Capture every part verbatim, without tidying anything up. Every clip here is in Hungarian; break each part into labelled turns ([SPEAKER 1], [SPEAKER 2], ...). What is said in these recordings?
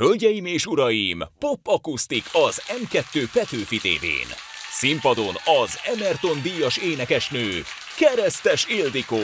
[SPEAKER 1] Hölgyeim és uraim, Pop Akusztik az em kettő Petőfi tévén. Színpadon az Emerton díjas énekesnő, Keresztes Ildikó.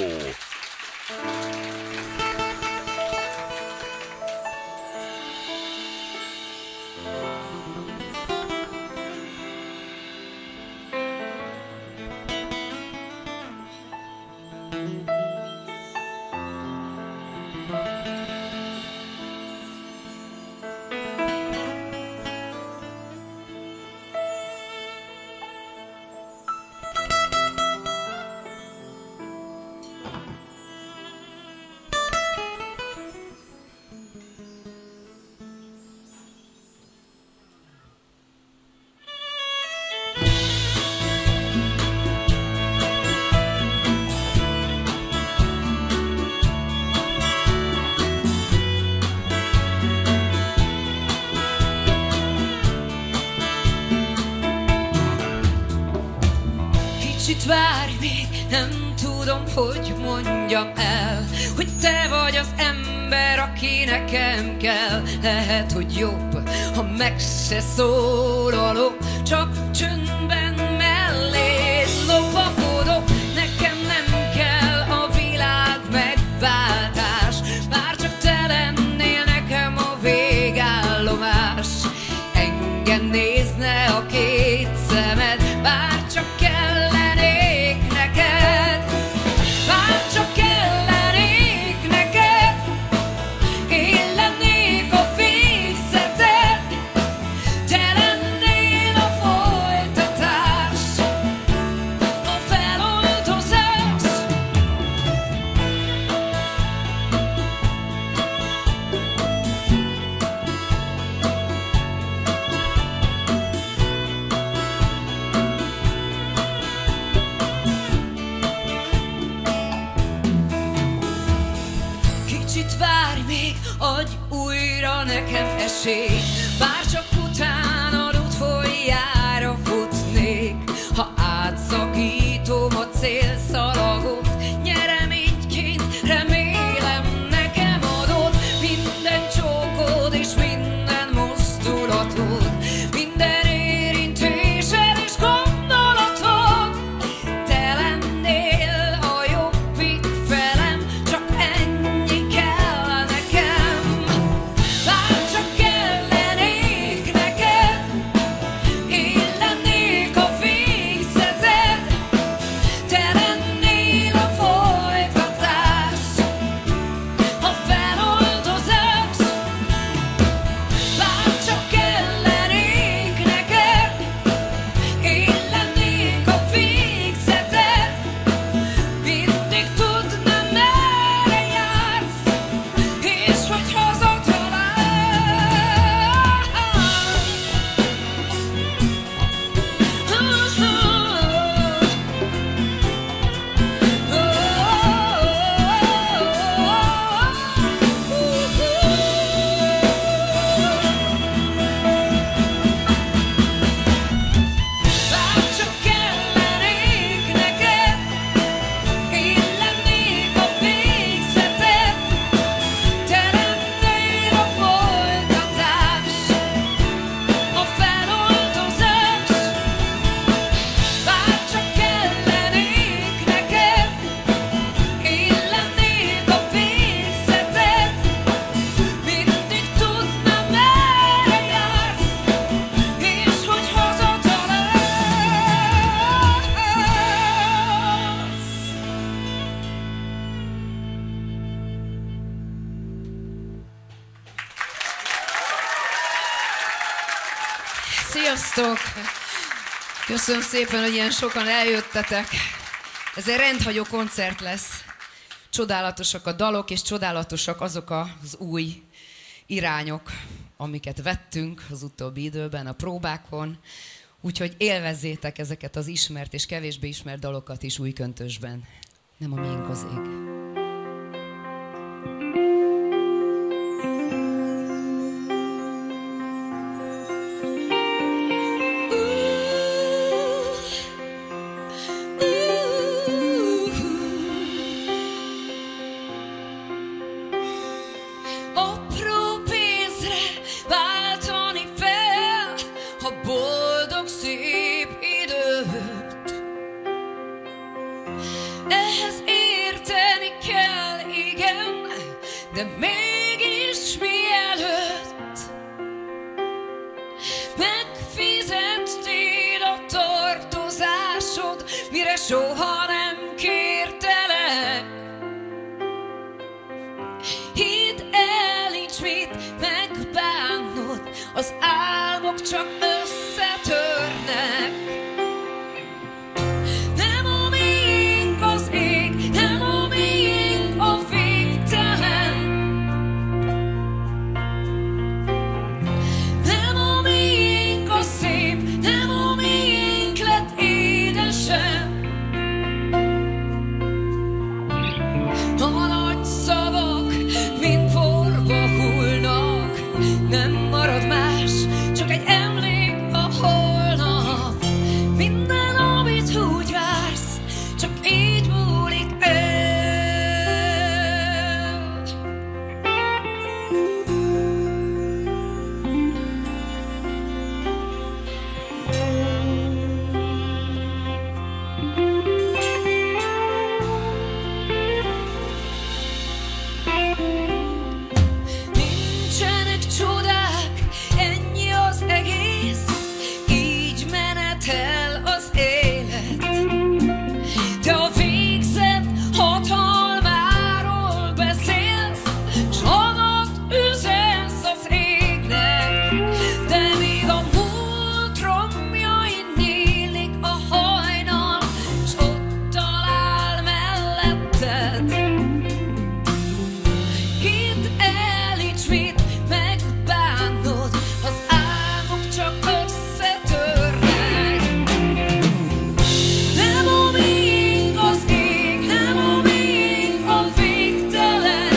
[SPEAKER 2] Kicsit várj még, nem tudom, hogy mondjam el, hogy te vagy az ember, aki nekem kell. Lehet, hogy jobb, ha meg se szólalok, csak csöndben melléd lopakodok. Nekem nem kell a világ megváltás, bár csak te lennél nekem a végállomás. Engem nézne a két szemed, bár csak kellenék neked, bár csak kellenék neked. Én lennék a végzeted, te lennél a folytatás, a feloldozás. Kicsit várj még, adj újra nekem esélyt, bár csak utánad utoljára futnék. Ha átszakítom a célszalagot, nyereményként remélem nekem adod minden csókod és minden mozdulatod, minden érintésed és gondolatod. Te lennél a jobbik felem, csak ennyi kell nekem. Bár csak kellenék neked, én lennék a végzeted, te lennél a folytatás, a feloldozás. Bár csak kellenék neked, én lennék a végzeted, mindig tudnám, merre jársz, és hogy hazatalálsz. Bár csak kellenék neked, én lennék a végzeted, te lennél a folytatás, a feloldozás. Bár csak kellenék neked, én lennék a végzeted, mindig tudnám, merre jársz, és hogy hazatalálsz. Sziasztok! Köszönöm szépen, hogy ilyen sokan eljöttetek. Ez egy rendhagyó koncert lesz. Csodálatosak a dalok, és csodálatosak azok az új irányok, amiket vettünk az utóbbi időben a próbákon. Úgyhogy élvezzétek ezeket az ismert és kevésbé ismert dalokat is új köntösben. Nem a miénk az ég. de mégis mielőtt megfizetnéd a tartozásod, mire soha nem kértelek, hidd el, nincs mit megbánnod, az álmok csak összetörnek. Nem a miénk az ég, nem a miénk a végtelen, nem a miénk a szép, nem a miénk lett édesem. A nagy szavak mind porba hullnak, nem marad más, csak egy emlék a holnap. Minden, amit úgy vársz, csak így múlik el. Nincsenek csodák, ennyi az egész, így menetel az élet. Te a végzett hatalmáról beszélsz, s hadat üzensz az égnek, de míg a múlt romjain nyílik a hajnal, s ott talál melletted. Hidd el, nincs mit megbánnod, az álmok csak összetörnek. Nem a miénk az ég, nem a miénk a végtelen,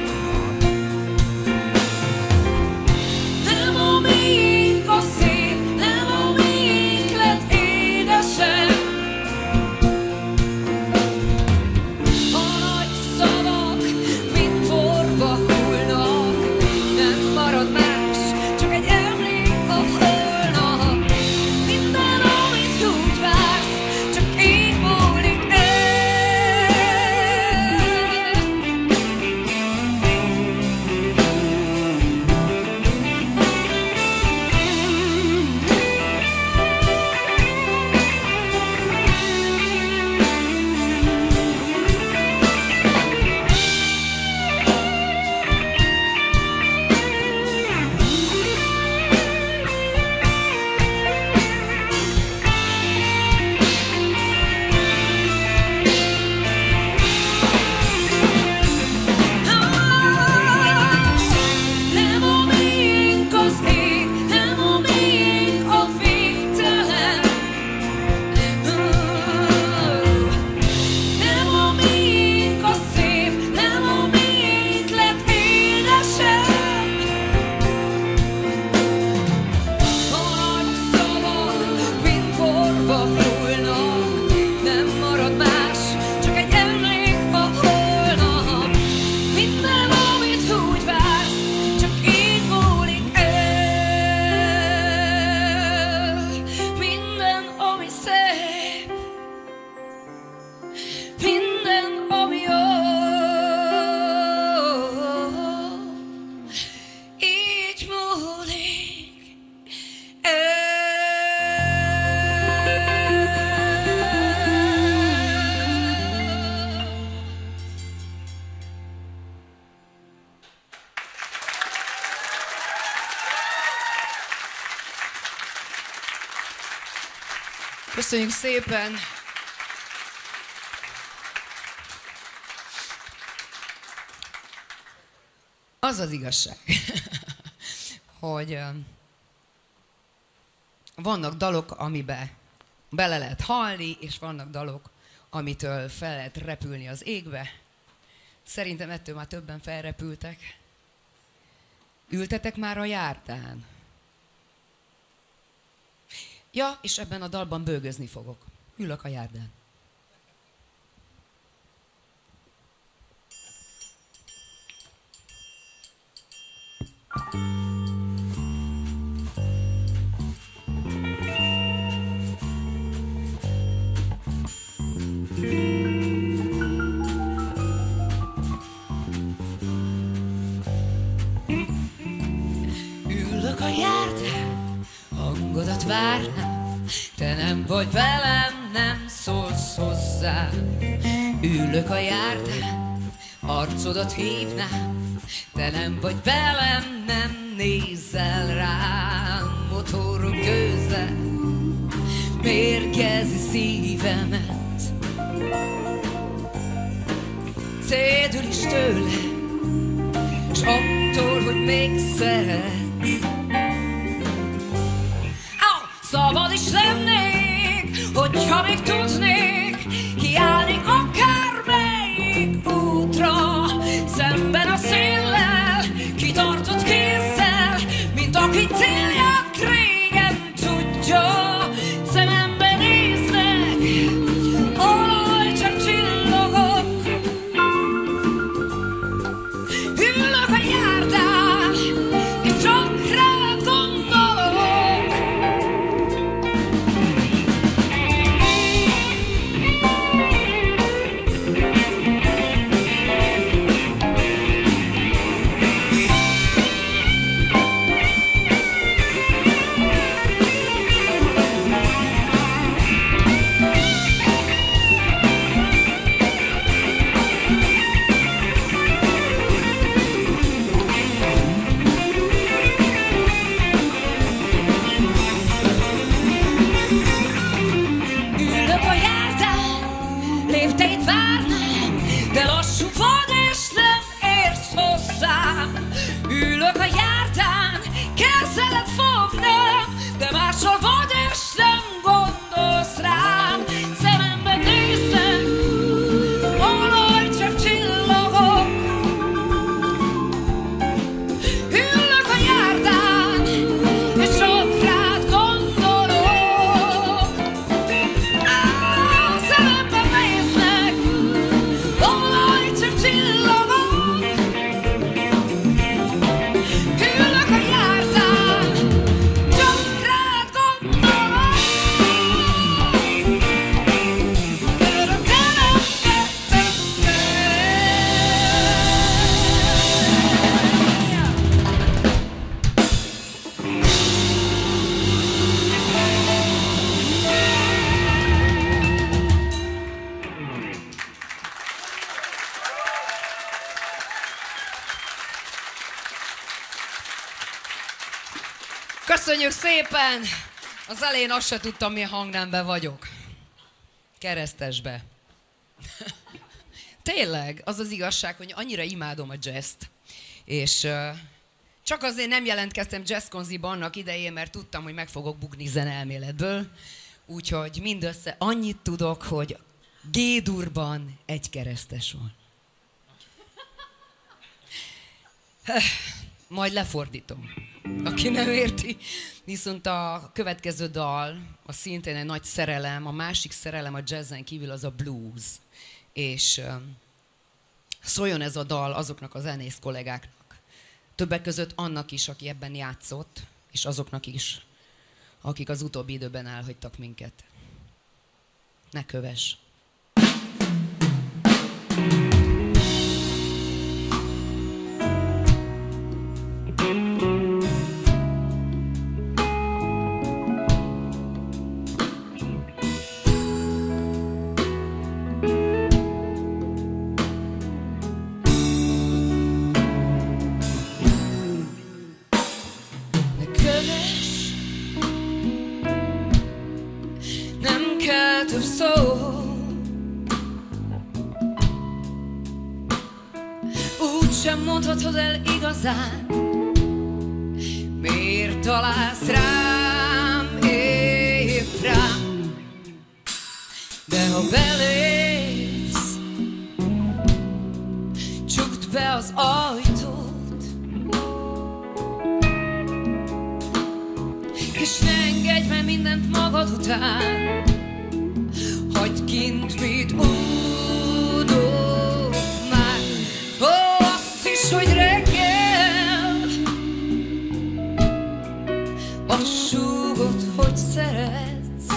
[SPEAKER 2] nem a miénk a szép, nem a miénk lett édesem. A nagy szavak mind porba hullnak, nem marad más, csak egy emlék a holnap. Minden, amit úgy vársz, csak így múlik el. Nem a miénk az ég, nem a miénk a végtelen, nem a miénk a szép, nem a miénk lett édesem. A nagy szavak mind porba hullnak, nem marad más, csak egy emlék a holnap. Minden, amit úgy vársz, csak így múlik el. Minden, ami szép, minden, ami jó, így múlik el. Köszönjük szépen! Az az igazság, hogy ö, vannak dalok, amiben bele lehet halni, és vannak dalok, amitől fel lehet repülni az égbe. Szerintem ettől már többen felrepültek. Ültetek már a járdán? Ja, és ebben a dalban bőgözni fogok. Ülök a járdán. hangodat várnám, te nem vagy velem, nem szólsz hozzá. Ülök a járdán, arcodat hívnám, te nem vagy velem, nem nézel rám. Motorok gőze mérgezi szívemet, szédül is tőle, s attól, hogy még szeret. Szabad is lennék, hogyha még tudnék, kiállnék akármelyik útra, szemben a széllel, kitartott kézzel, mint aki célját régen tudja. Szemembe néznek, olajcsepp csillogok, ülök a járdán, és csak rád gondolok. Lépteit várnám, de lassú vagy és nem érsz hozzám. Ülök a járdán, kezeled fognám, de máshol vagy és nem gondolsz rám. Szemembe néznek, olajcsepp csillogok, ülök a járdán, és csak rád gondolok. Köszönjük szépen! Az elején azt se tudtam, milyen hangnemben vagyok. Keresztesbe. Tényleg, az az igazság, hogy annyira imádom a jazzt. És uh, csak azért nem jelentkeztem jazzkonziba annak idején, mert tudtam, hogy meg fogok bukni zeneelméletből. Úgyhogy mindössze annyit tudok, hogy G-durban egy keresztes van. Majd lefordítom, aki nem érti. Viszont a következő dal, a szintén egy nagy szerelem, a másik szerelem a jazzen kívül az a blues. És uh, szóljon ez a dal azoknak a zenész kollégáknak. Többek között annak is, aki ebben játszott, és azoknak is, akik az utóbbi időben elhagytak minket. Ne kövess! Több szó, úgy sem mondhatod el igazán, miért találsz rám, épp rám. De ha belépsz, csukd be az ajtót, és ne engedj meg mindent magad után. Hagyd kint, mit unok már. Ó, azt is, hogy reggel azt súgod, hogy szeretsz,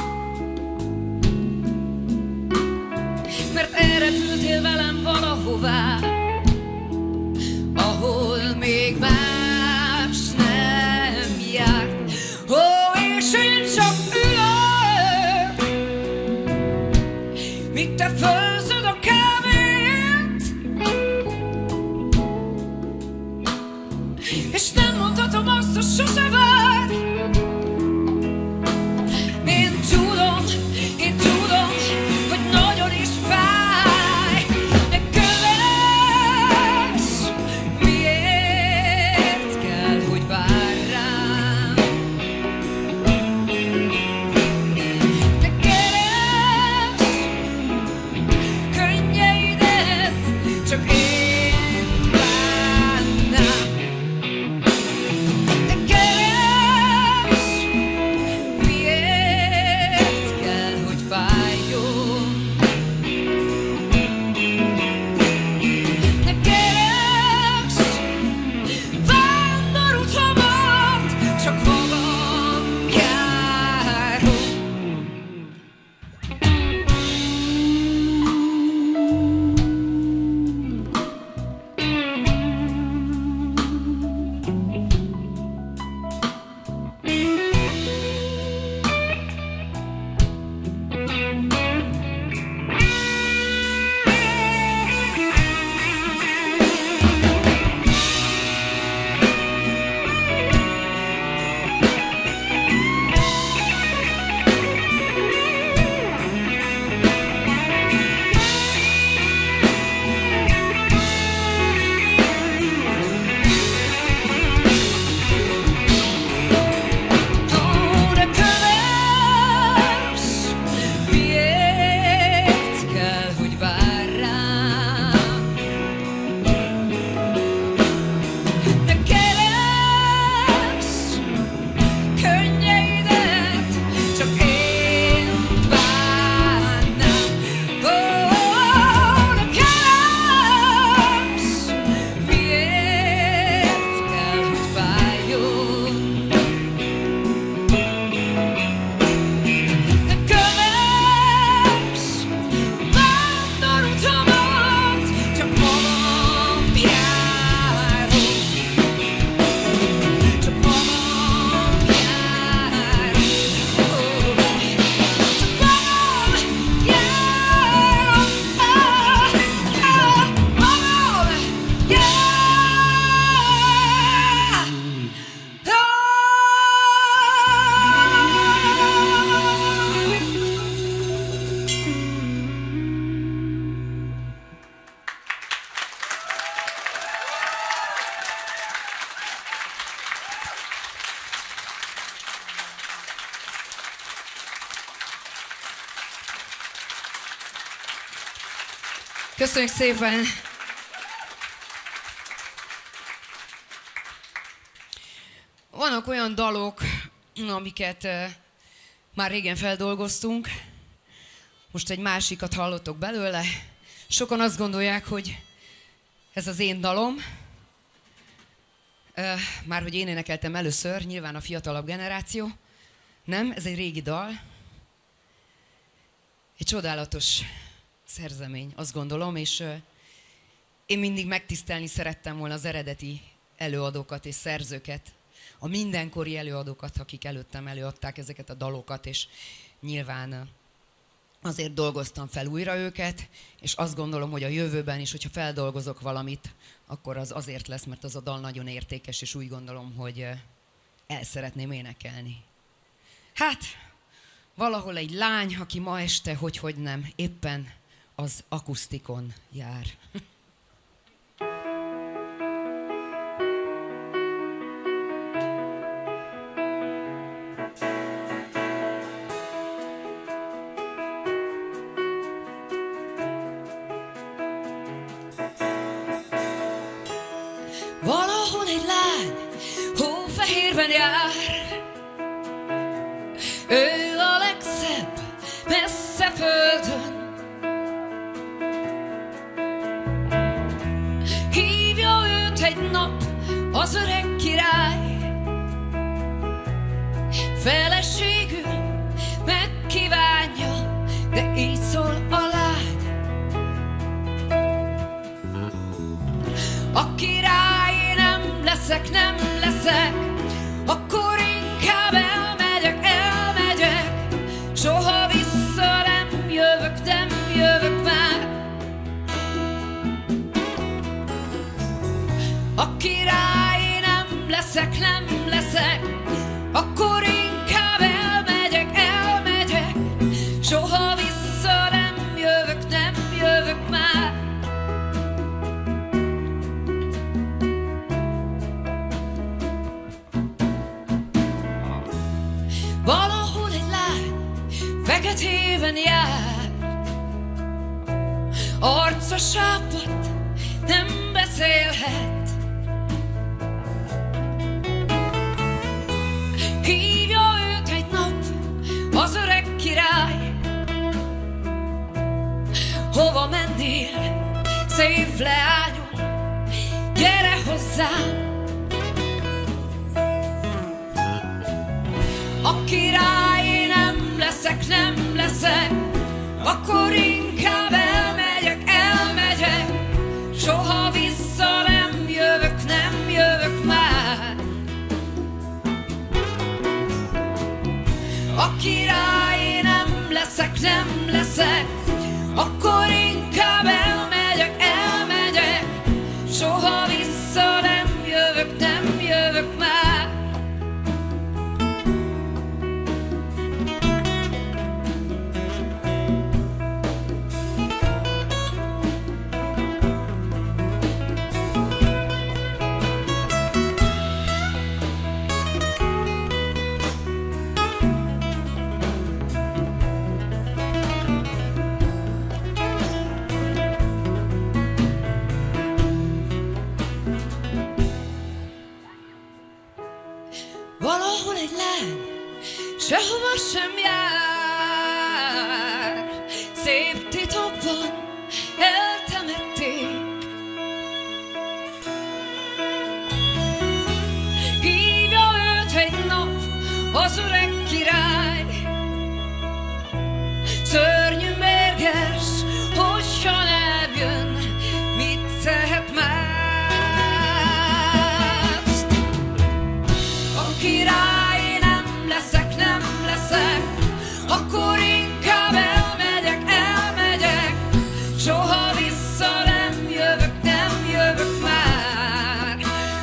[SPEAKER 2] mert elrepültél velem valahová, ahol még más nem járt. Ó, és én és nem mondhatom azt, hogy sose vár. Én tudom, én tudom, hogy nagyon is fáj, de kövess, miért kell, hogy vár rám. De keresd könnyeidet, csak én bánnám. De keresd, miért kell, hogy fájjon. De keresd vándorutamat, csak magam járom. Ó, de kövess, miért kell, hogy vár rám. De keresd könnyeidet, csak én bánnám. Ó, de keresd, miért kell, hogy fájjon. De kövess vándorutamat, csak magam járom. Csak magam járom. Ó, csak magam járom. Ah, ah, magam Köszönjük szépen! Vannak olyan dalok, amiket eh, már régen feldolgoztunk, most egy másikat hallottok belőle. Sokan azt gondolják, hogy ez az én dalom. Eh, már hogy én énekeltem először, nyilván a fiatalabb generáció. Nem, ez egy régi dal. Egy csodálatos szerzemény, azt gondolom, és uh, én mindig megtisztelni szerettem volna az eredeti előadókat és szerzőket, a mindenkori előadókat, akik előttem előadták ezeket a dalokat, és nyilván uh, azért dolgoztam fel újra őket, és azt gondolom, hogy a jövőben is, hogyha feldolgozok valamit, akkor az azért lesz, mert az a dal nagyon értékes, és úgy gondolom, hogy uh, el szeretném énekelni. Hát, valahol egy lány, aki ma este, hogy-hogy nem, éppen az akusztikon jár. Valahol egy lány hófehérben jár, ő a legszebb messze földön. Hívja őt egy nap az öreg király, feleségül megkívánja, de így szól a lány. A király nem leszek, nem leszek, akkor inkább elmegyek, elmegyek, soha vissza nem jövök, nem jövök már. A király nem leszek, nem leszek, akkor inkább elmegyek, elmegyek. Soha vissza nem jövök, nem jövök már. Valahol egy lány feketében jár, arca sápadt, nem beszélhet. Hívja őt egy nap az öreg király. Hova mennél, szép leányom, gyere hozzám. A király nem leszek, nem leszek, akkor inkább elmegyek, elmegyek. Soha vissza nem jövök, nem jövök már. A király nem leszek, nem leszek, akkor inkább elmegyek, elmegyek. Soha vissza nem jövök, nem jövök már. Valahol egy lány sehova sem jár, szép titokban eltemették. Hívja őt egy nap az öreg király. Szörnyű mérges, hogyan eljön, mit tehet már. Király nem leszek, nem leszek, akkor inkább elmegyek, elmegyek. Soha vissza nem jövök, nem jövök már.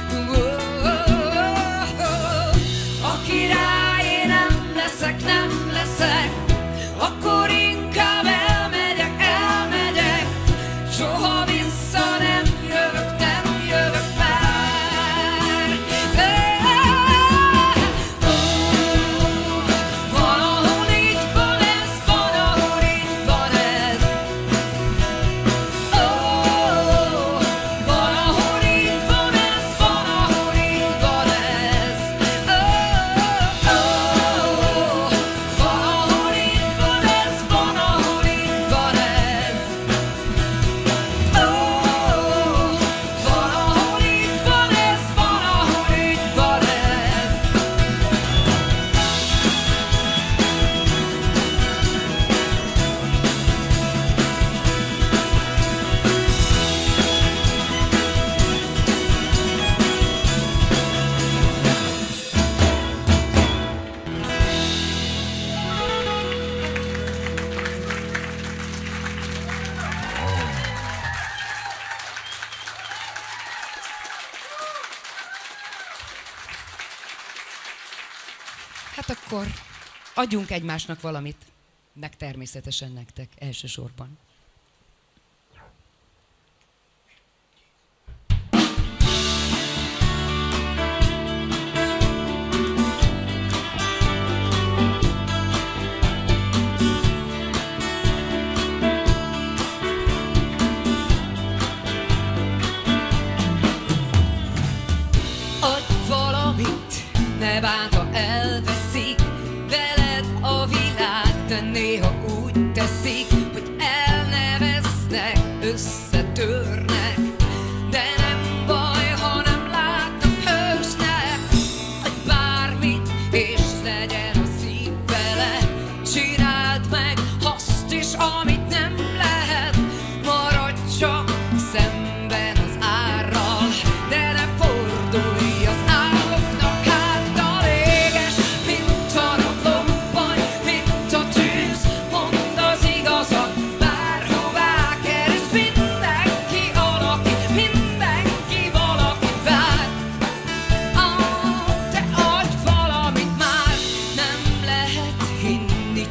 [SPEAKER 2] A király nem leszek, nem leszek, akkor inkább elmegyek, elmegyek. Soha vissza nem jövök, nem jövök már. Hát akkor adjunk egymásnak valamit, meg természetesen nektek elsősorban.
[SPEAKER 3] Adj valamit, ne bánt, ha elveszik veled a világ, de néha úgy teszik, hogy elneveznek, összetörnek, de nem baj, ha nem látnak hősnek. Adj bármit, és legyen a szív vele, csináld meg azt is, amit nem lehet. Maradj csak szemben az árral, de ne fordulj az álmoknak háttal. Éges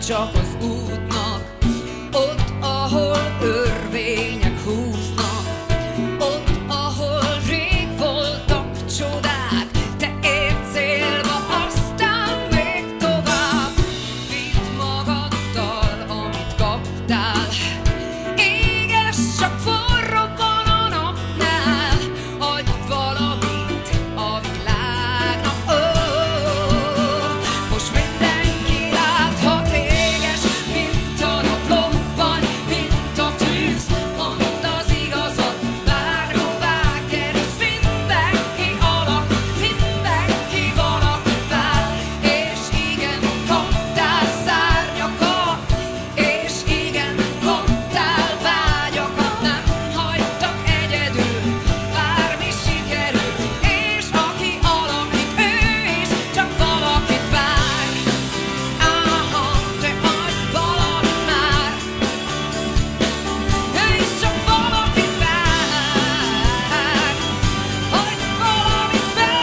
[SPEAKER 3] csak az útnak, ott, ahol örvények húznak, ott, ahol rég voltak csodák, te érd célba, aztán még tovább. Vidd magaddal, amit kaptál, éges csak forró van a napnál, adj valamit a világnak. Oh, most mindenki láthat éges, mint a nap lobban, mint a tűz. Mondd az igazat, bárhová kerülsz, mindenki alakít, mindenki valakit vár. És igen, kaptál szárnyakat, és igen, kaptál vágyakat, nem hagytak egyedül, bármi sikerül, és aki alakít, ő is csak valakit vár. Aha, te adj valamit már, ő is csak valakit vár. Adj valamit már.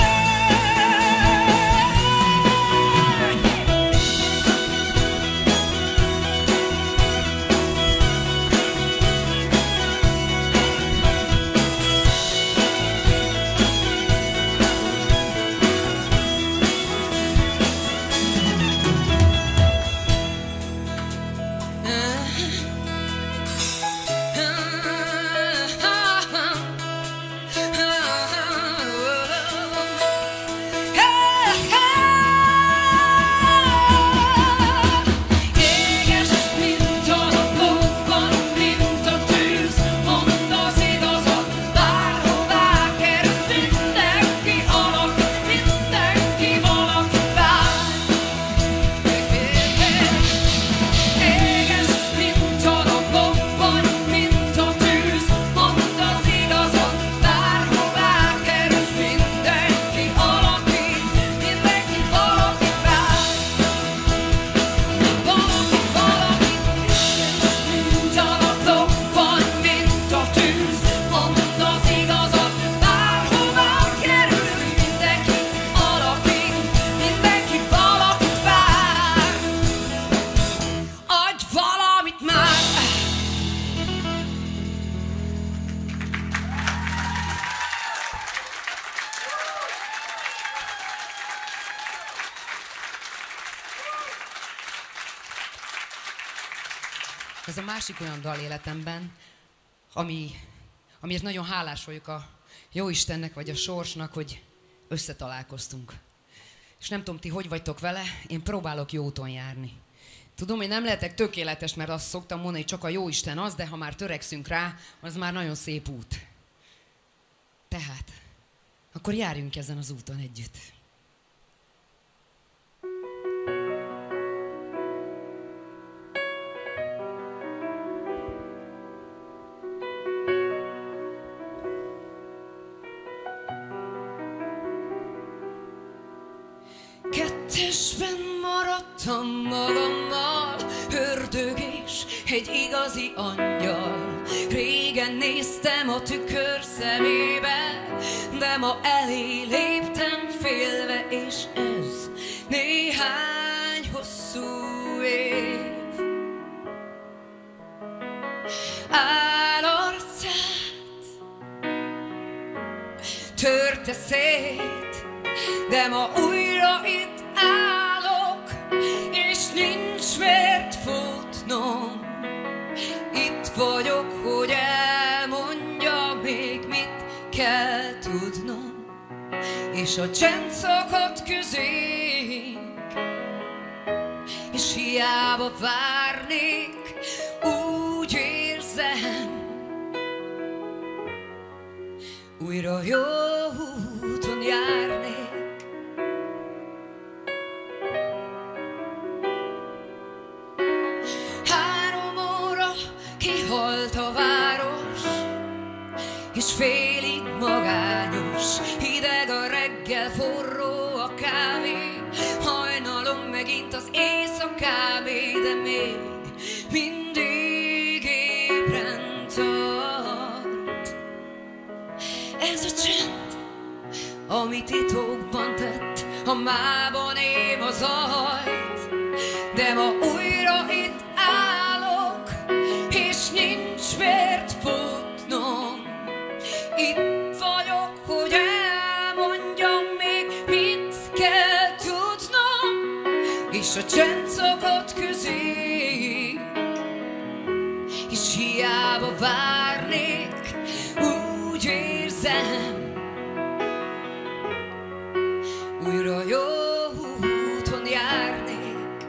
[SPEAKER 3] Éges, mint a nap lobban, mint a tűz. Mondd az igazat, bárhová kerülsz, mindenki alakít, mindenki valakit vár. Éges, mint a nap lobban, mint a tűz. Mondd az igazat, bárhová kerülsz, mindenki alakít, mindenki valakit vár. Valaki, valaki, mint a nap lobban, mint a tűz. Mondd az igazat, bárhová kerülsz, mindenki alakít, mindenki valakit vár. Adj valamit már!
[SPEAKER 2] Ez a másik olyan dal életemben, ami, amiért nagyon hálás vagyok a Jóistennek vagy a sorsnak, hogy összetalálkoztunk. És nem tudom, ti hogy vagytok vele, én próbálok jó úton járni. Tudom, hogy nem lehetek tökéletes, mert azt szoktam mondani, hogy csak a Jóisten az, de ha már törekszünk rá, az már nagyon szép út. Tehát, akkor járjunk ezen az úton együtt.
[SPEAKER 3] Kettesben maradtam magammal, ördögés, egy igazi angyal. Régen néztem a tükör szemébe, de ma elé léptem félve, és ez néhány hosszú év. Állarcát törte szét, de ma újra itt állok, és nincs miért futnom. Itt vagyok, hogy elmondja még, mit kell tudnom. És a csend szakadt közénk, és hiába várnék, úgy érzem, újra jó úton járnék. Három óra, kihalt a város, és félig magányos, hideg a reggel, forró a kávé, hajnalom megint az éjszakávé, de még mindig ébren tart. Ez a csend, ami titokban tett, a mában ém az ajt, de ma újra
[SPEAKER 2] és a csend szokott közé, és hiába várnék, úgy érzem, újra jó úton járnék,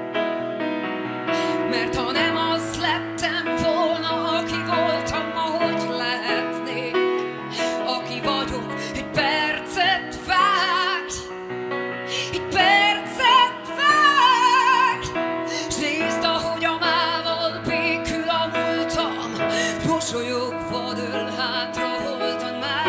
[SPEAKER 2] mert ha nem az lettem volna, aki voltam, ahogy lehetnék, aki vagyok, egy percet vár, egy percet vár, s nézd, ahogy a mával békül a múltam, mosolyogva dől hátra, holtan már.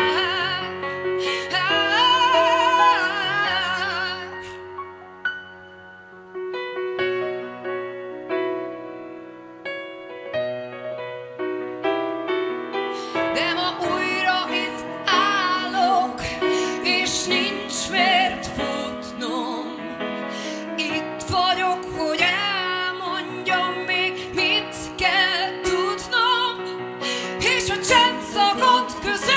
[SPEAKER 2] De ma újra itt állok, és nincs miért futnom. Itt vagyok, hogy elmondjam még, mit kell tudnom, és a csend szakott közé,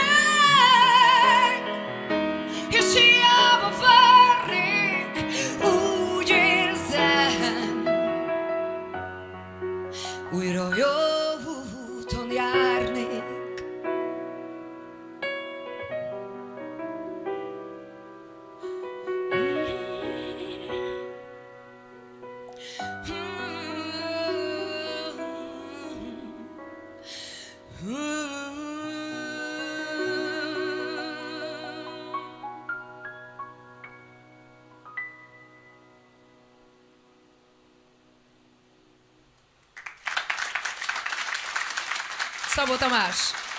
[SPEAKER 2] és hiába várnék, úgy érzem, újra jó úton járnék. Szabó Tamás.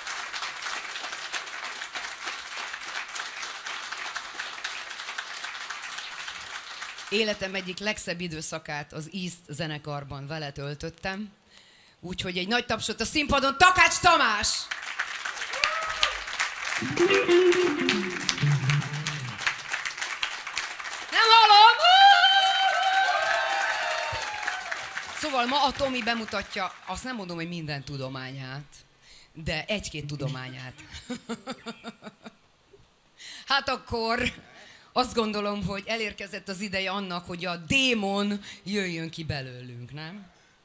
[SPEAKER 2] Életem egyik legszebb időszakát az East zenekarban vele töltöttem. Úgyhogy egy nagy tapsot a színpadon Takács Tamás! Nem hallom! Szóval ma a Tomi bemutatja, azt nem mondom, hogy minden tudományát, de egy-két tudományát. Hát akkor azt gondolom, hogy elérkezett az ideje annak, hogy a démon jöjjön ki belőlünk, nem?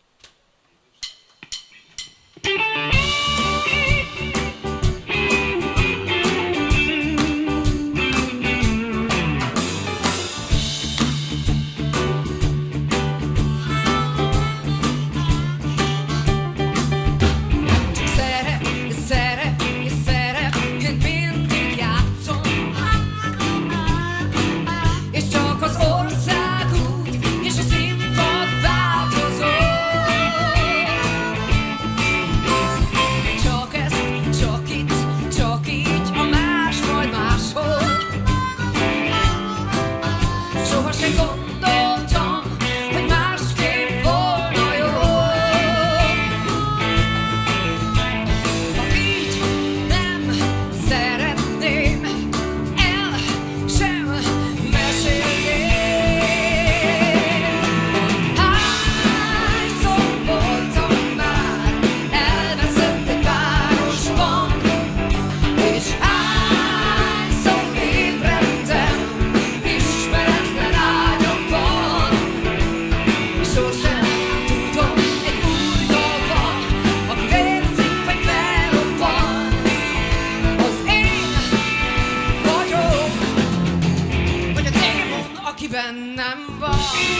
[SPEAKER 2] Bennem van.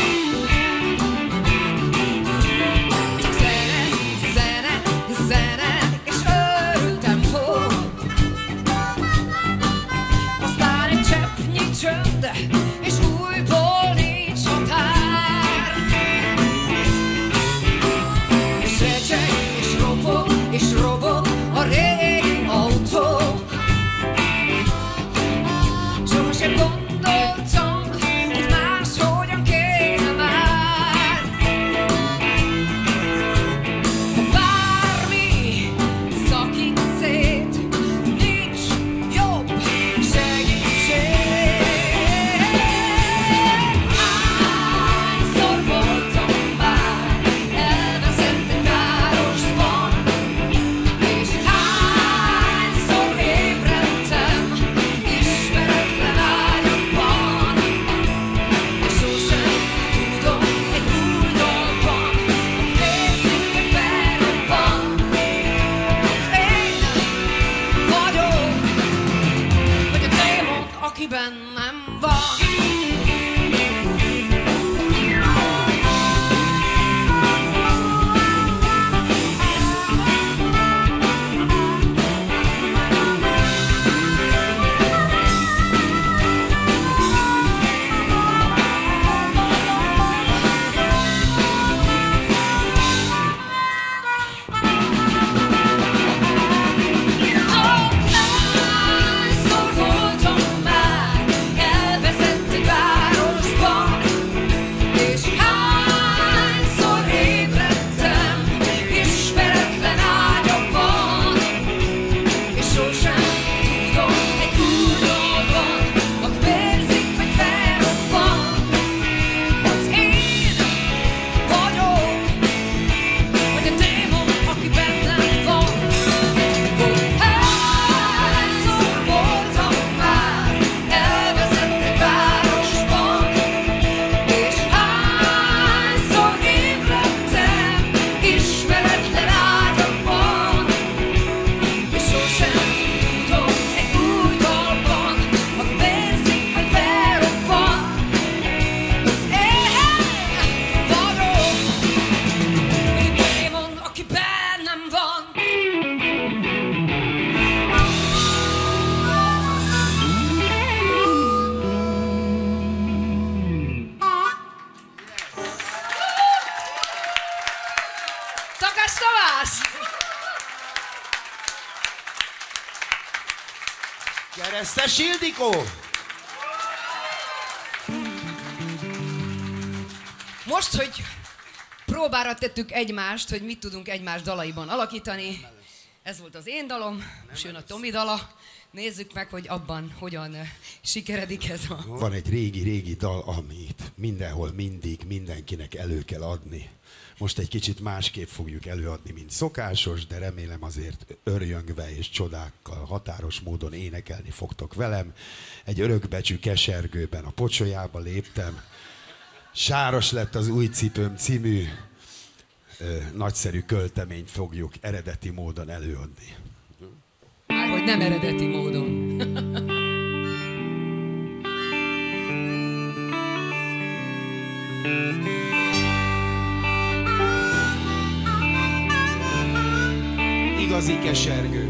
[SPEAKER 2] Csak zene, zene, zene, és örültem fog. Aztán egy cseppnyi csönd, és újból nincs határ. És recseg, és ropog, és robog a régi autó. Sohasem gondoltam, hogyan kéne már. Ha bármi szakít szét, nincs jobb segítség. bennem van.
[SPEAKER 4] Keresztes Ildikó!
[SPEAKER 2] Most, hogy próbára tettük egymást, hogy mit tudunk egymás dalaiban alakítani, ez volt az én dalom, és jön a Tomi dala. Nézzük meg, hogy abban hogyan sikeredik ez a...
[SPEAKER 4] Van egy régi-régi dal, amit mindenhol, mindig, mindenkinek elő kell adni. Most egy kicsit másképp fogjuk előadni, mint szokásos, de remélem azért örjöngve és csodákkal, határos módon énekelni fogtok velem. Egy örökbecsű kesergőben a pocsolyába léptem. Sáros lett az új cipőm című ö, nagyszerű költeményt fogjuk eredeti módon előadni.
[SPEAKER 2] Márhogy nem eredeti módon.
[SPEAKER 4] Igazi kesergő.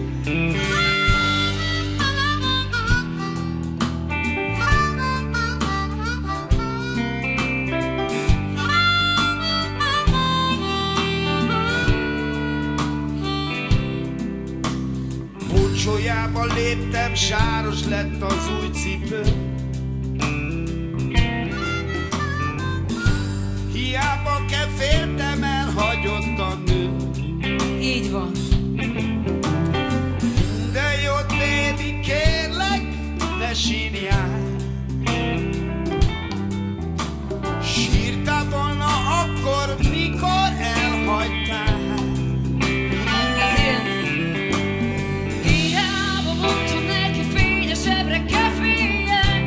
[SPEAKER 4] Pocsolyába léptem, sáros lett az új cipő. Hiába kell féltem, elhagyott a nő.
[SPEAKER 2] Így van.
[SPEAKER 4] De jó, baby, kérlek, ne sírjál. Sírtál volna akkor, mikor elhagytál.
[SPEAKER 2] Ez ilyen. Hiába mondtam neki, fényesebbre kell féljen.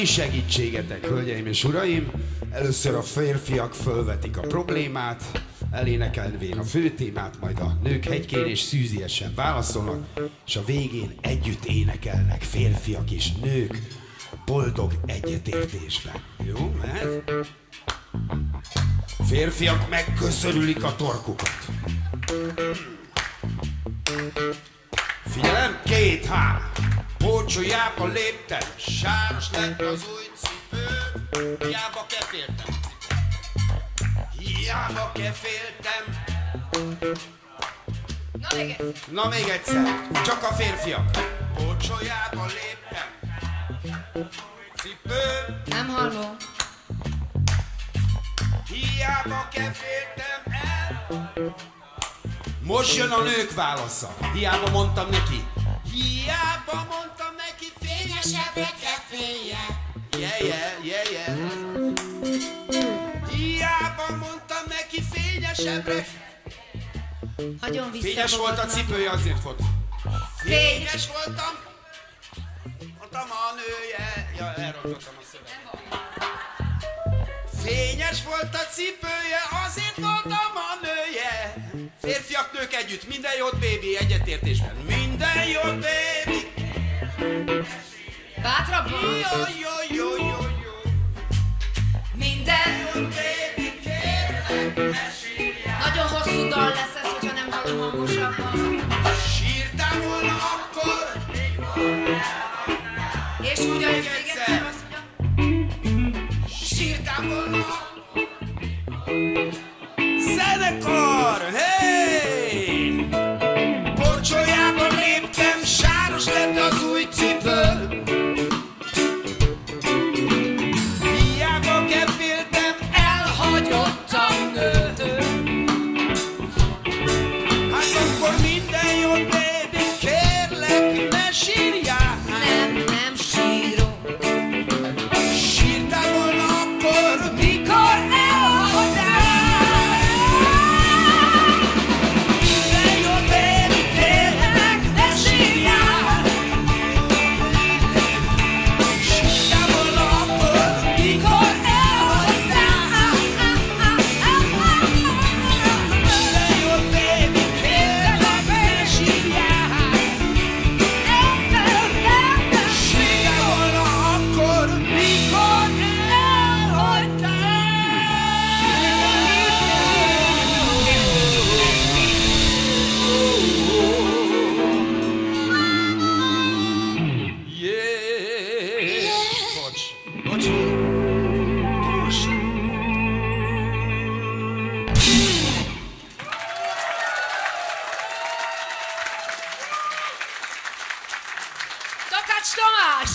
[SPEAKER 4] ti segítségetek, hölgyeim és uraim. Először a férfiak fölvetik a problémát, elénekelvén a fő témát, majd a nők hegykén és szűziesen válaszolnak, és a végén együtt énekelnek férfiak és nők boldog egyetértésben. Jó, mehet? Férfiak megköszörülik a torkukat. Figyelem, két há. Pócsolyába léptem, sáros lett az új cipő. Hiába keféltem, hiába keféltem.
[SPEAKER 2] Na még egyszer.
[SPEAKER 4] Na még egyszer, csak a férfiak. Pócsolyába léptem, cipő.
[SPEAKER 2] Nem hallom.
[SPEAKER 4] Hiába keféltem el. Most jön a nők válasza. Hiába mondtam neki. Hiába mondtam neki. Fényesebbre kefélje. Yeah, yeah, yeah, yeah. Hiába mondtam neki fényesebbre.
[SPEAKER 2] Nagyon visszafogott.
[SPEAKER 4] Fényes volt a cipője, azért volt. Fényes voltam. Voltam a nője. Ja, elrontottam a szöveget. Fényes volt a cipője, azért voltam a nője. Férfiak, nők együtt, minden jót, baby, egyetértésben. Minden jót, baby.
[SPEAKER 2] Bátrabban.
[SPEAKER 4] Jó, jó, jó, jó, jó.
[SPEAKER 2] Minden.
[SPEAKER 4] Jót, baby, kérlek, ne sírjál.
[SPEAKER 2] Nagyon hosszú dal lesz ez, hogyha nem hallom hangosabban.
[SPEAKER 4] Sírtál volna akkor.
[SPEAKER 2] És úgy, ahogy még egyszer azt mondja.
[SPEAKER 4] Sírtál volna. Zenekar, hey! Porcsolyába léptem, sáros lett az új cipő. Hiába keféltem, elhagyottam nőt. Hát akkor minden jó, baby, kérlek, ne sírjál.
[SPEAKER 2] Nem, nem sírok.
[SPEAKER 4] Sírtál volna akkor,
[SPEAKER 2] Mikor elhagytál.
[SPEAKER 4] minden jó, baby, kérlek, ne sírjál. Sírtál volna akkor,
[SPEAKER 2] Mikor elhagytál.
[SPEAKER 4] minden jó, baby, kérlek, ne sírjál. Sírtál volna akkor, mikor Yeah! Bocs, bocs. Bocs.
[SPEAKER 2] Takács Tamás!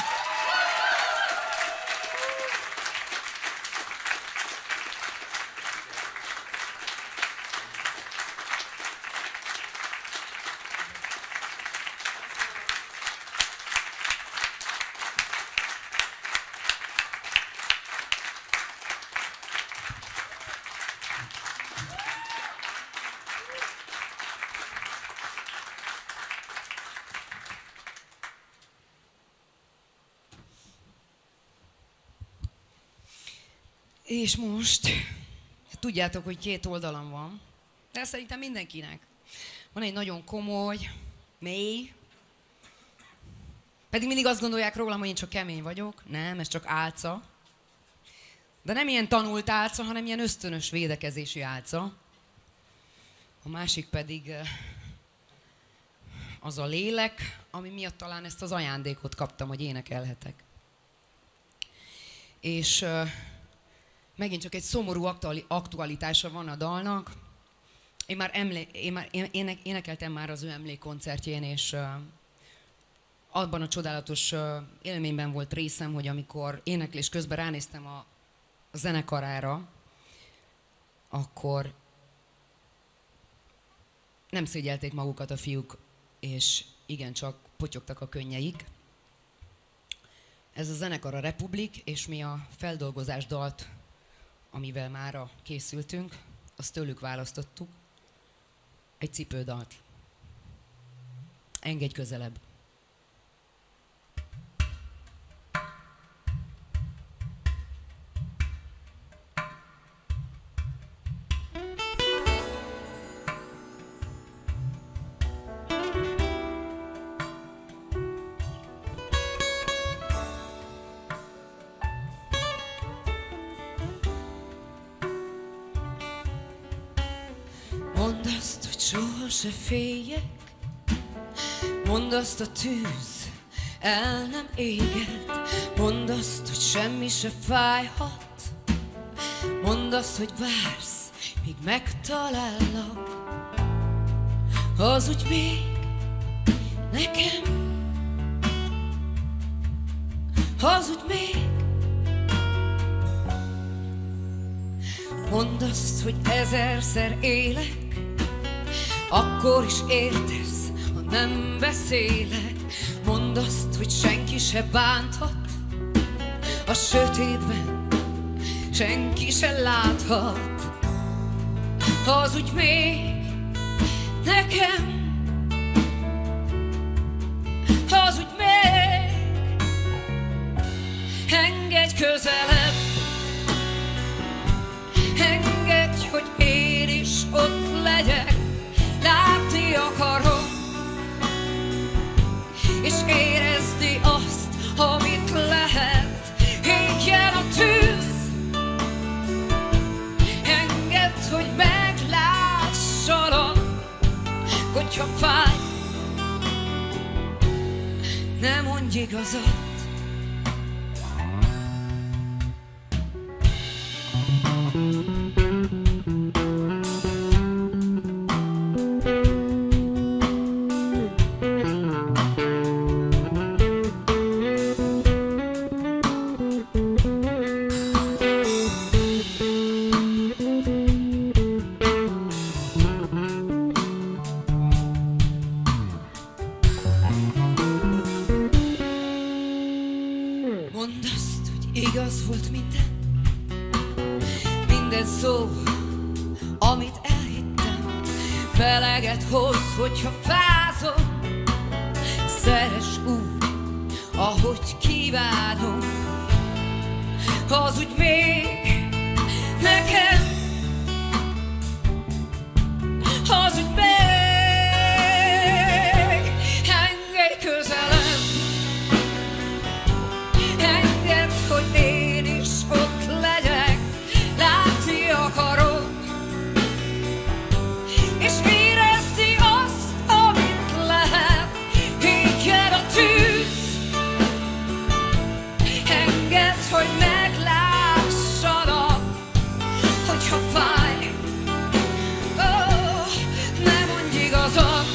[SPEAKER 2] És most, tudjátok, hogy két oldalam van, de szerintem mindenkinek. Van egy nagyon komoly, mély, pedig mindig azt gondolják rólam, hogy én csak kemény vagyok. Nem, ez csak álca. De nem ilyen tanult álca, hanem ilyen ösztönös védekezési álca. A másik pedig eh, az a lélek, ami miatt talán ezt az ajándékot kaptam, hogy énekelhetek. És eh, megint csak egy szomorú aktuali- aktualitása van a dalnak. Én már, emlé- én már éne- énekeltem már az ő emlékkoncertjén, és uh, abban a csodálatos uh, élményben volt részem, hogy amikor éneklés közben ránéztem a, a zenekarára, akkor nem szégyelték magukat a fiúk, és igencsak potyogtak a könnyeik. Ez a zenekar a Republik, és mi a feldolgozás dalt, amivel mára készültünk, azt tőlük választottuk. Egy cipődalt. Engedj közelebb. azt, hogy soha se féljek, mondd azt, a tűz el nem éget, mondd azt, hogy semmi se fájhat, mondd azt, hogy vársz, míg megtalállak. Hazudj még nekem, hazudj még. Mondd azt, hogy ezerszer élek, akkor is értesz, ha nem beszélek. Mondd azt, hogy senki se bánthat, a sötétben senki se láthat. Hazudj még nekem, hazudj még, engedj közelebb, engedj, hogy én is ott legyek, látni akarom, és érezni azt, amit lehet. Égjen a tűz, engedd, hogy meglássalak, hogyha fáj, ne mondj igazat. Mondd azt, hogy igaz volt minden, minden szó, amit elhittem. Meleget hoz, hogyha fázom, szeress úgy, ahogy kívánom. Hazudj még nekem, hazudj még, engedj közelebb, engedd, hogy én is ott legyek, látni akarom, és érezni azt, amit lehet. Égjen a tűz, engedd, hogy meglássalak, hogyha fáj, oh, ne mondj igazat,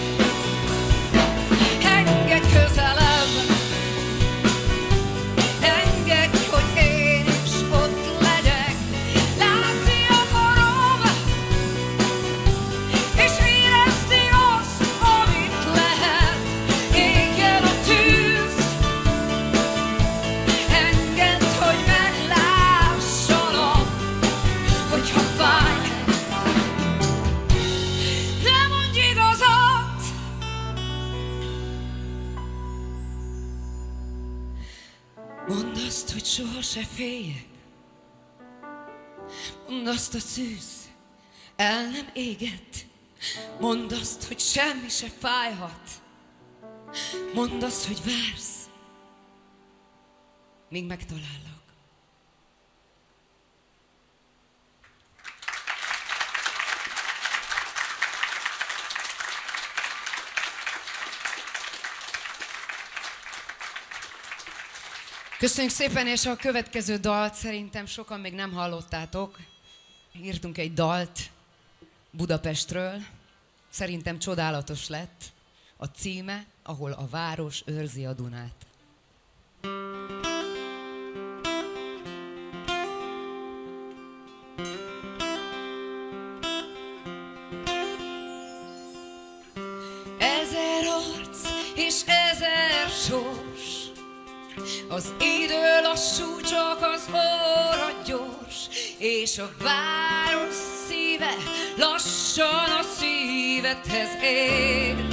[SPEAKER 2] engedj közelebb, engedj, hogy én is ott legyek, látni akarom, és érezni azt, amit lehet. Égjen a tűz, engedd, hogy meglássalak, hogyha fáj, ne mondj igazat. Mondd azt, hogy soha se féljek, mondd azt, a tűz el nem égett, mondd azt, hogy semmi se fájhat, mondd azt, hogy vársz, míg megtalállak. Köszönjük szépen, és a következő dalt szerintem sokan még nem hallottátok. Írtunk egy dalt Budapestről, szerintem csodálatos lett. A címe, Ahol a város őrzi a Dunát. Ezer arc és ezer sors, az idő lassú, csak az óra gyors, és a város szíve lassan a szívedhez ér.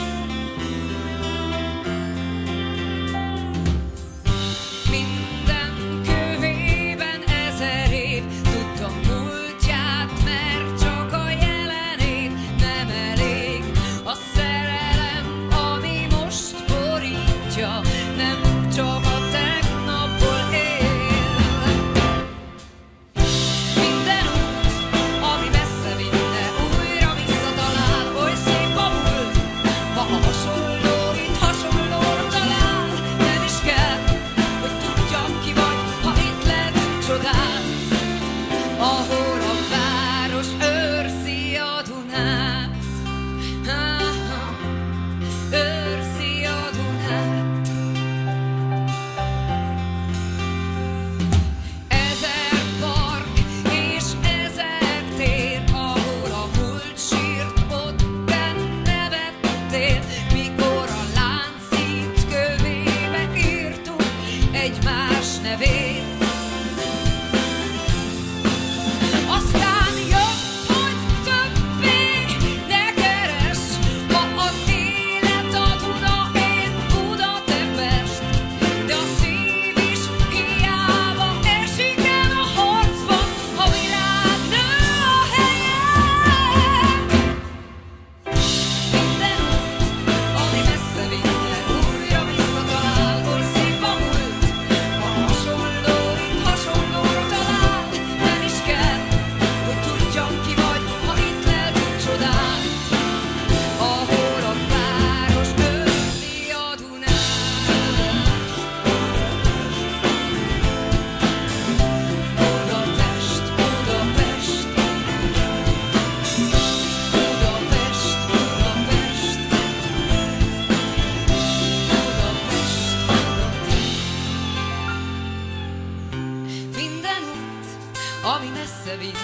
[SPEAKER 2] Minden kövében ezer év, tudtam múltját, mert csak a jelenét nem elég. A szerelem, ami most borítja, nem csak a tegnapból él. Minden út, ami messze vinne, újra visszatalál.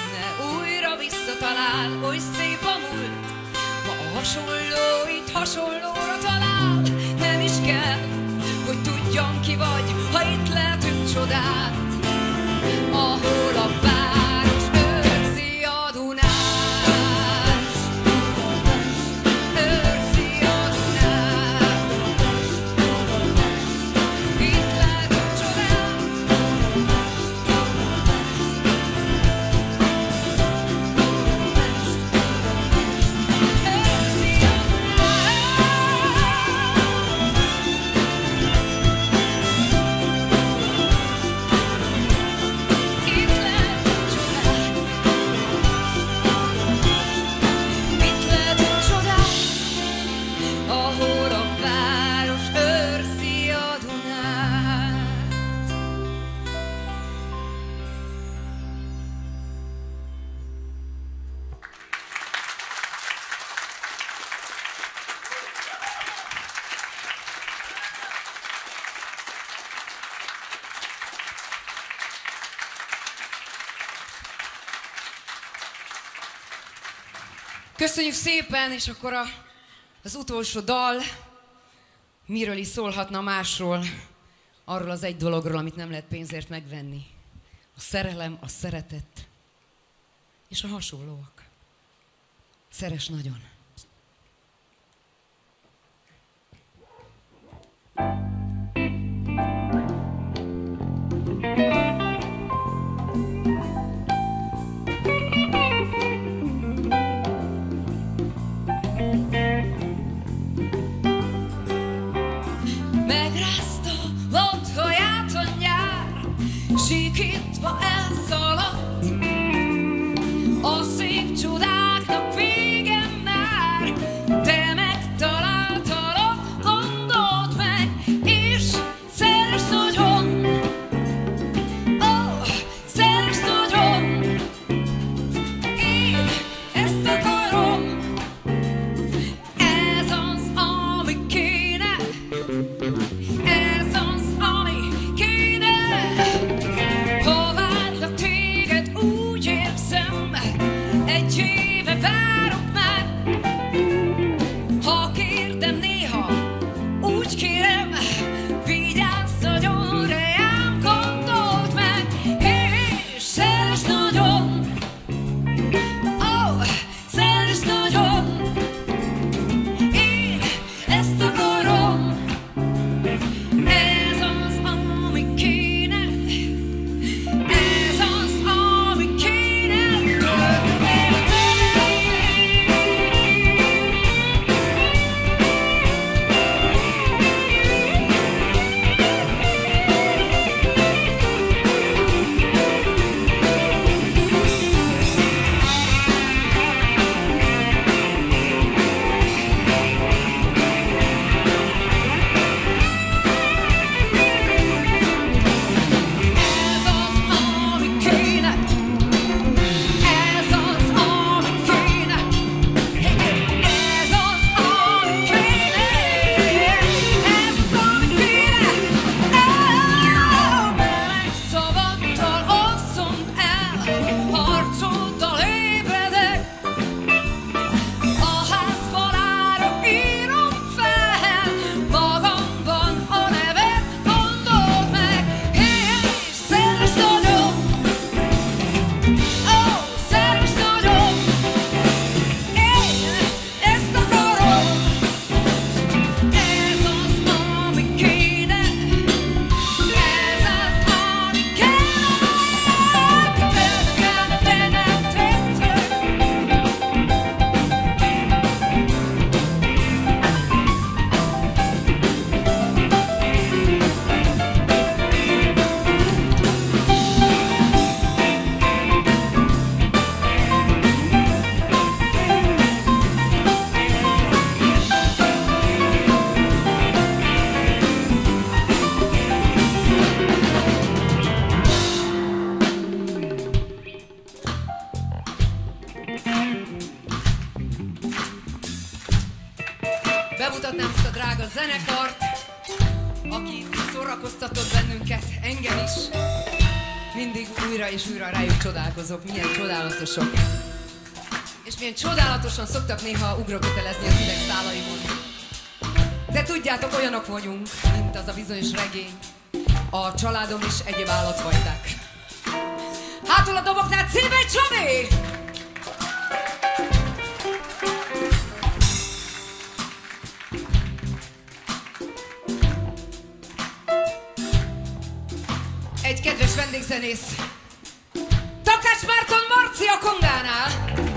[SPEAKER 2] benne újra visszatalál, oly szép a múlt, ma a hasonlóit hasonlóra talál. Nem is kell, hogy tudjam ki vagy, ha itt lehetünk csodát, ahol a város őrzi a Dunát. Köszönjük szépen, és akkor a, az utolsó dal miről is szólhatna másról, arról az egy dologról, amit nem lehet pénzért megvenni. A szerelem, a szeretet és a hasonlóak. Szeress nagyon!
[SPEAKER 3] Sikítva elszaladt, a szép csodáknak vége már, de megtaláltalak, gondold meg, és szeress nagyon, oh, szeress nagyon, én ezt akarom, ez az, ami kéne, ez az, ami kéne. Egy éve várok már, ha kérdem néha, úgy kérem, vigyázz nagyon rám, gondold meg, és szeress nagyon, oh, szeress nagyon, én ezt akarom, ez az, ami kéne, ez az, ami kéne.
[SPEAKER 2] Bemutatnám ezt a drága zenekart, aki szórakoztatott bennünket, engem is. mindig újra és újra rájuk csodálkozok, milyen csodálatosok. És milyen csodálatosan szoktak néha ugrókötelezni az idegszálaimon. De tudjátok, olyanok vagyunk, mint az a bizonyos regény, a családom és egyéb állatfajták. Hátul a doboknál Címei Csabi! Egy kedves vendégzenész, Takács Márton Marci a kongánál,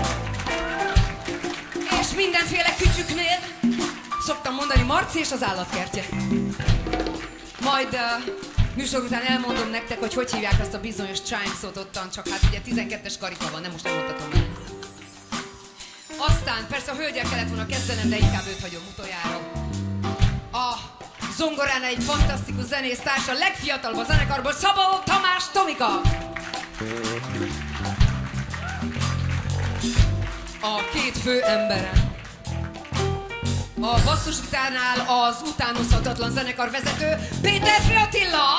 [SPEAKER 2] és mindenféle kütyüknél szoktam mondani Marci és az állatkertje. Majd uh, műsor után elmondom nektek, hogy hogy hívják azt a bizonyos chime-szót ottan, csak hát ugye tizenkettes karika van, nem most nem mondhatom el. Aztán persze a hölgyel kellett volna kezdenem, de inkább őt hagyom utoljára. A zongorán egy fantasztikus zenész társa, a legfiatalabb a zenekarból, Szabó Tamás Tomika. A két fő emberem. A basszusgitárnál az utánozhatatlan zenekarvezető, Péterfi Attila.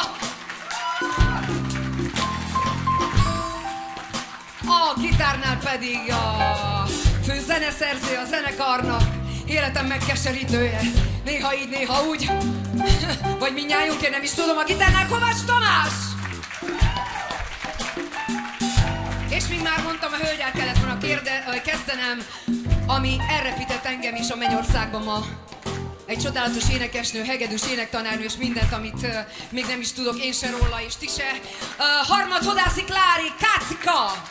[SPEAKER 2] A gitárnál pedig a fő zeneszerző a zenekarnak, életem megkeserítője. Néha így, néha úgy. Vagy mindnyájunk, én nem is tudom, a gitárnál Kovács Tamás. És mint már mondtam, a hölgyel kellett volna kérde, kezdenem, ami elrepített engem is a mennyországban ma. Egy csodálatos énekesnő, hegedűs énektanárnő, és mindent, amit uh, még nem is tudok én se róla, és ti se. Uh, Harmad Hodászi Klári, Kácika!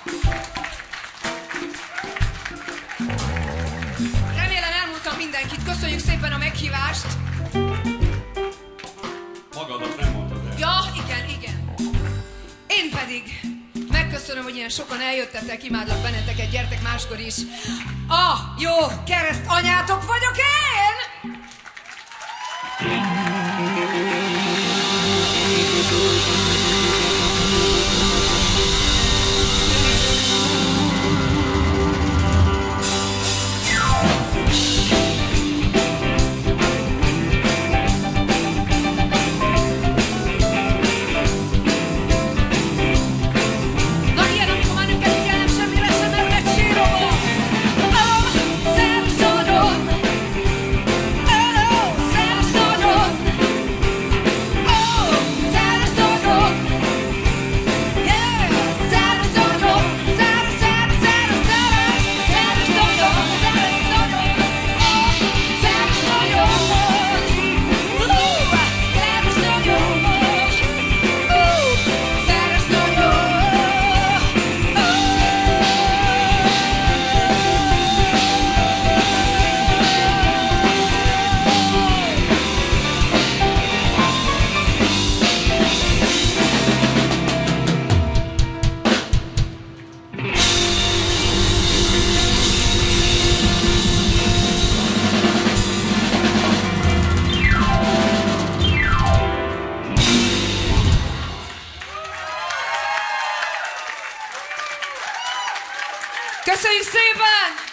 [SPEAKER 2] Remélem elmondtam mindenkit, köszönjük szépen a meghívást.
[SPEAKER 5] Magadat nem mondtad el.
[SPEAKER 2] Ja, igen, igen. Én pedig megköszönöm, hogy ilyen sokan eljöttetek, imádlak benneteket, gyertek máskor is. A jó kereszt anyátok vagyok én! Köszönjük szépen!